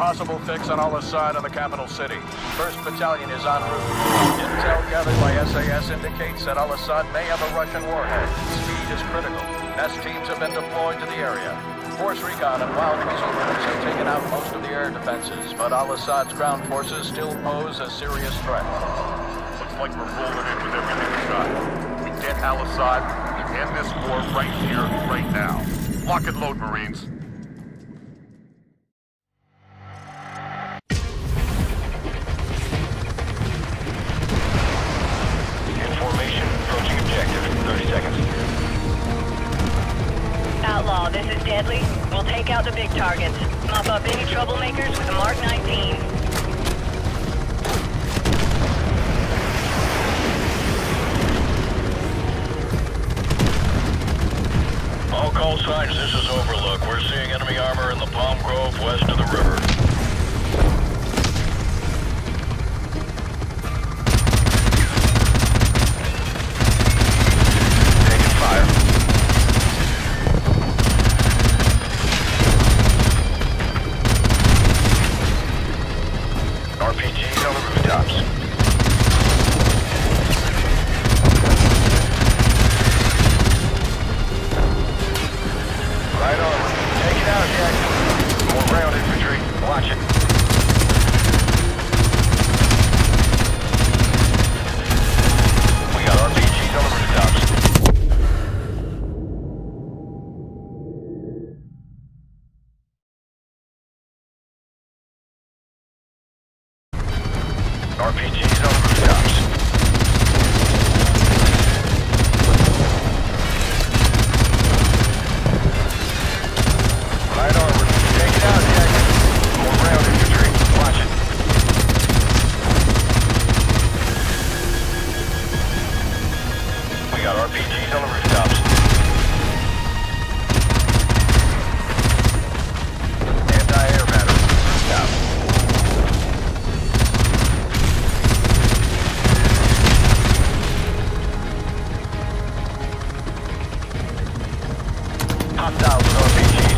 possible fix on Al-Assad and the capital city. 1st Battalion is en route. Intel gathered by SAS indicates that Al-Assad may have a Russian warhead. Speed is critical. Nest teams have been deployed to the area. Force Recon and Wild Weasel units have taken out most of the air defenses, but Al-Assad's ground forces still pose a serious threat. Looks like we're rolling in with everything we got. We get Al-Assad, we end this war right here, right now. Lock and load, Marines. Information approaching objective. 30 seconds. Outlaw, this is Deadly. We'll take out the big targets. Mop up any troublemakers with the Mark 19. All call signs, this is Overlook. We're seeing enemy armor in the Palm Grove west of the river. Taking fire. RPGs on the rooftops. Right on. Take it out, Jack. More ground infantry. Watch it. We got RPGs on the rooftops. RPGs on the rooftops. Right on. Take it out, Jack. More ground infantry. Watch it. We got RPGs on the rooftops. Anti-air battery. Rooftop. Hostiles with RPGs.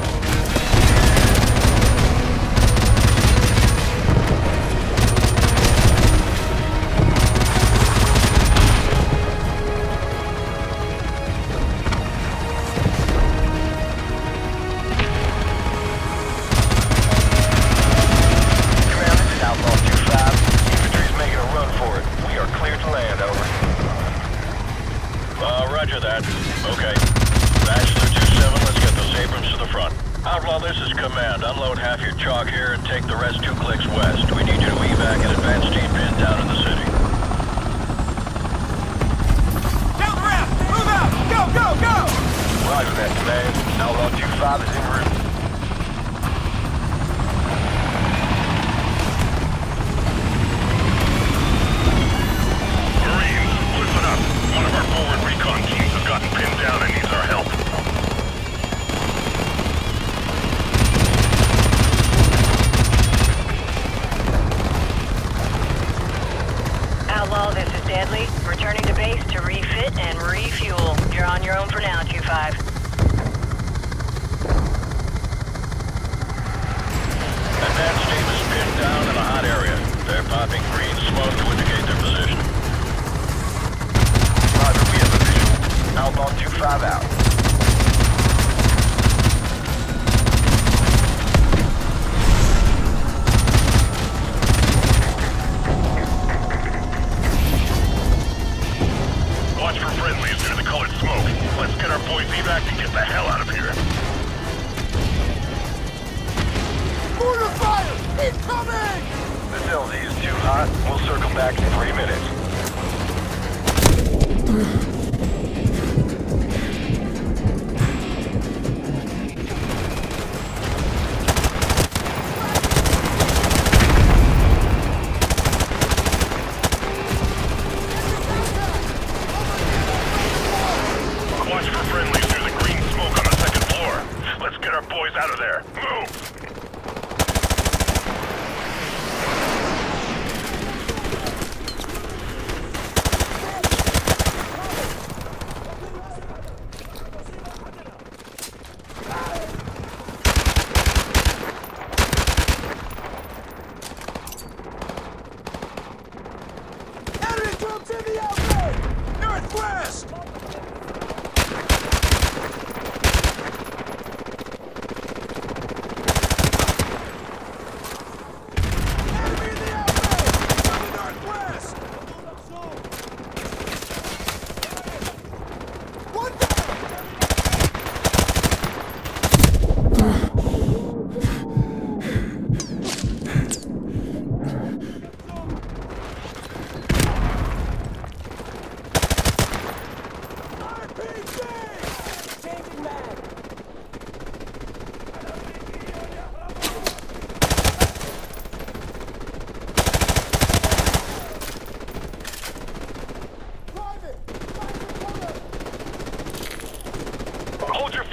Command, this is Outlaw 2-5. Infantry's making a run for it. We are clear to land, over. Roger that. Okay. Bachelor 2-7, let's get those Abrams to the front. Outlaw, this is Command. Unload half your chalk here and take the rest 2 clicks west. We need you to evac an advanced team pinned down in the city. Down the ramp! Move out! Go, go, go! Roger that, Command. Outlaw 2-5 is en route. Marines, listen up. One of our forward recon teams has gotten pinned down and needs our help. Outlaw, this is Deadly. Returning to base to refit and refuel. You're on your own for now, 2-5. Advanced team is pinned down in a hot area. They're popping green smoke to indicate their position. Roger, we have a visual. Outlaw 2-5 out. Watch for friendlies near the colored smoke. Let's get our boys evac and get the hell out of here. Mortar fire! Incoming! This LZ is too hot. We'll circle back in 3 minutes. Watch for friendlies near the green smoke on the 2nd floor. Let's get our boys out of there. Move!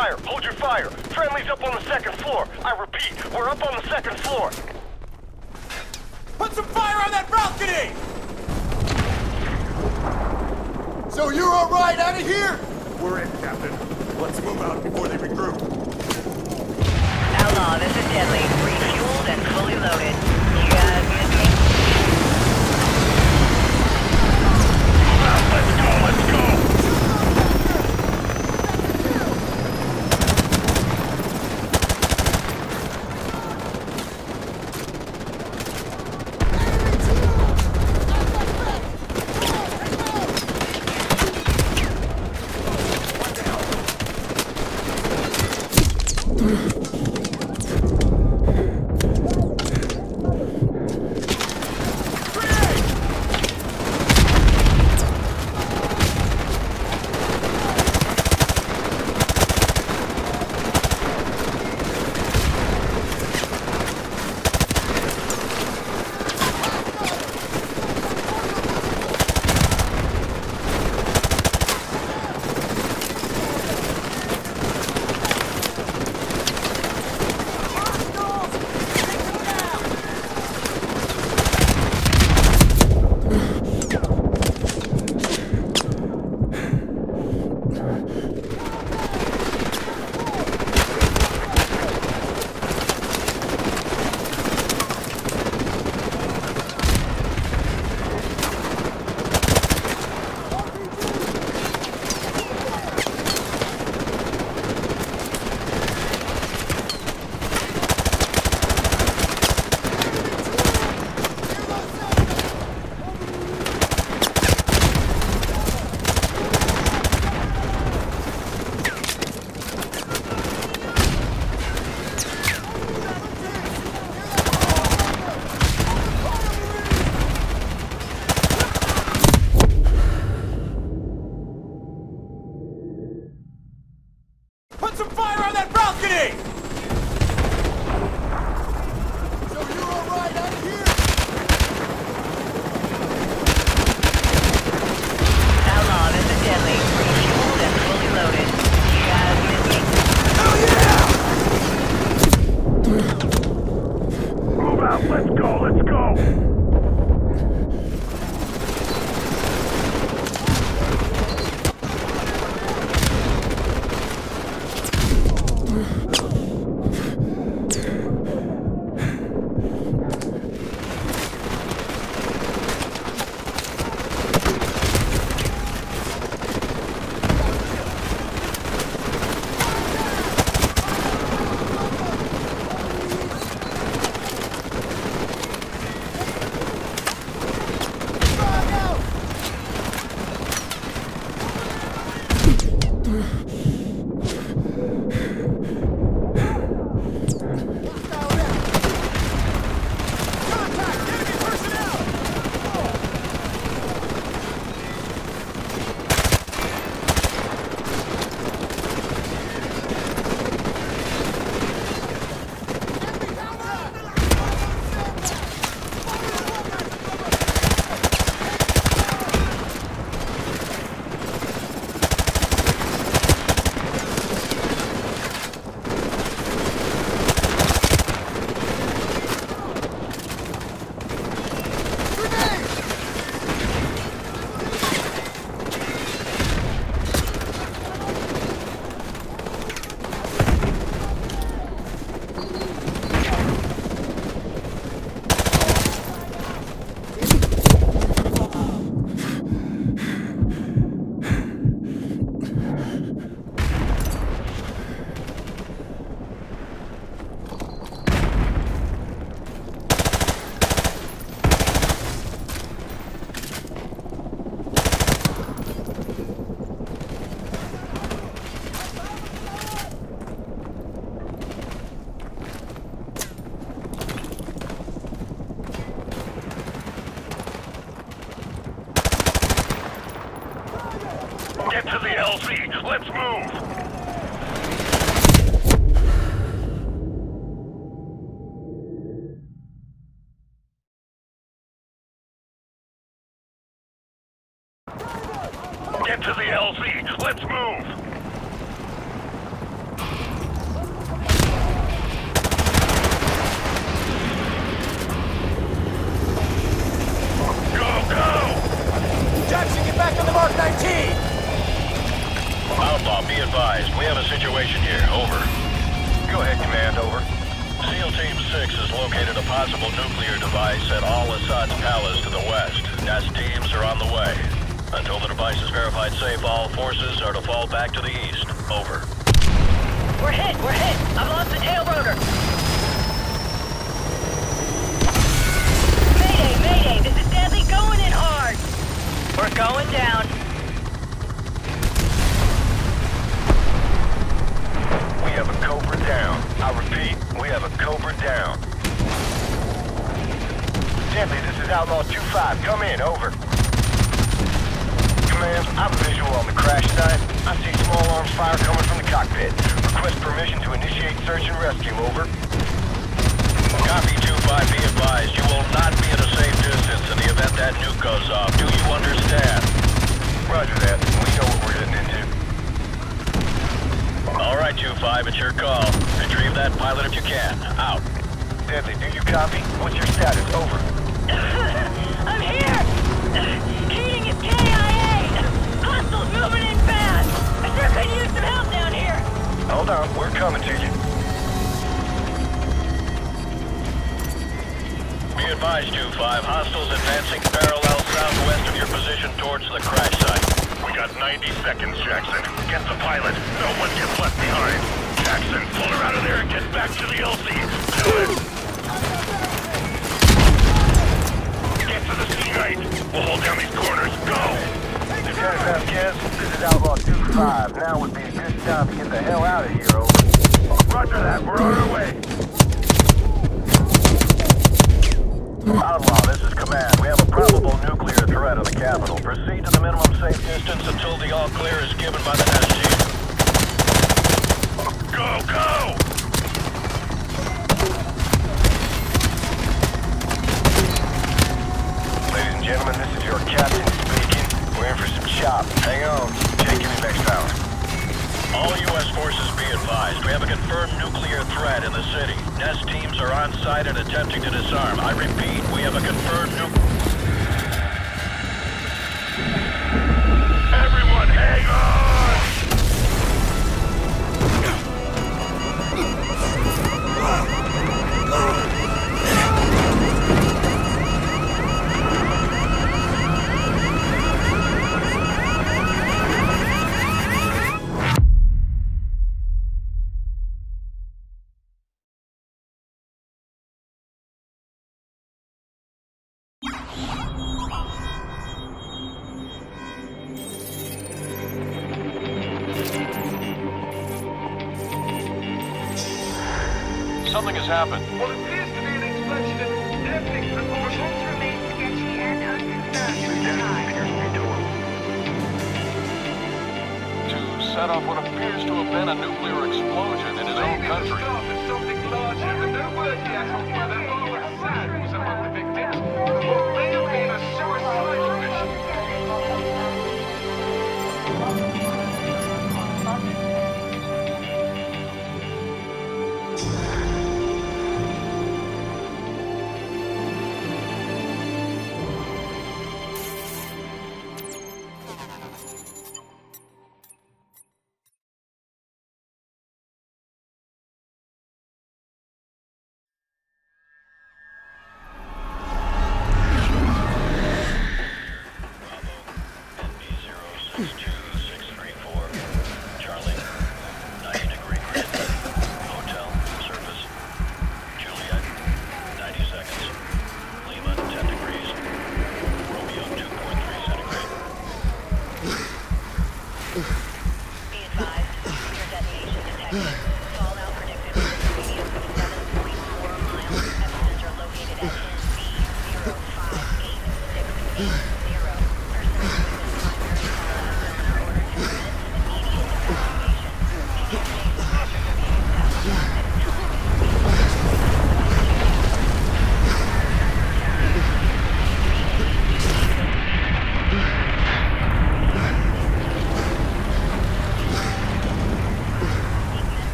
fire! Hold your fire! Friendly's up on the second floor! I repeat, we're up on the second floor! Put some fire on that balcony! So you're all right out of here? We're in, Captain. Let's move out before they regroup. Outlaw, this is Deadly. Refueled and fully loaded. You guys miss me? Let's go, let's go! Put some fire on that balcony! So you're all right out of here? Outlaw, this is Deadly. Refueled and fully loaded. You guys miss me? Move out, let's go, let's go! Get to the LZ! Let's move! Get to the LZ! Let's move! located a possible nuclear device at Al-Assad's palace to the west. Nest teams are on the way. Until the device is verified safe, all forces are to fall back to the east. Over. We're hit! We're hit! I've lost the tail rotor! Mayday! Mayday! This is Deadly going in hard! We're going down. We have a Cobra down. I repeat, we have a Cobra down. Deadly, this is Outlaw 2-5. Come in, over. Command, I'm visual on the crash site. I see small arms fire coming from the cockpit. Request permission to initiate search and rescue, over. Copy 2-5, be advised. You will not be at a safe distance in the event that nuke goes off. Do you understand? Roger that. We know what we're getting into. All right, 2-5, it's your call. Retrieve that pilot if you can. Out. Deadly, do you copy? What's your status? Over. I'm here! Keating is KIA! Hostiles moving in fast! I sure could use some help down here! Hold on, we're coming to you. Be advised, 2-5. Hostiles advancing parallel southwest of your position towards the crash site. We got 90 seconds, Jackson. Get the pilot. No one gets left behind. Jackson, pull her out of there and get back to the LZ. Do it! Get to the C-Night. We'll hold down these corners. Go! Lieutenant Vasquez, this is Outlaw 2-5. Now would be a good time to get the hell out of here, over. Roger that. We're on our way. Outlaw, this is Command. We have a probable nuclear threat on the capital. Proceed to the minimum safe distance until the all-clear is given by the Nest team. Go, go! Ladies and gentlemen, this is your captain speaking. We're in for some chop. Hang on. Taking the next power. All U.S. forces be advised. We have a confirmed nuclear threat in the city. Nest teams are on site and attempting to disarm. I repeat, we have a confirmed Everyone, hang on! Something has happened. What appears to be an explosion in epic proportions. Remain sketchy and unconfirmed. To set off what appears to have been a nuclear explosion in his own country. Maybe something larger, but no word yet on whether Al-Assad was among the victims, or may have been a suicide mission.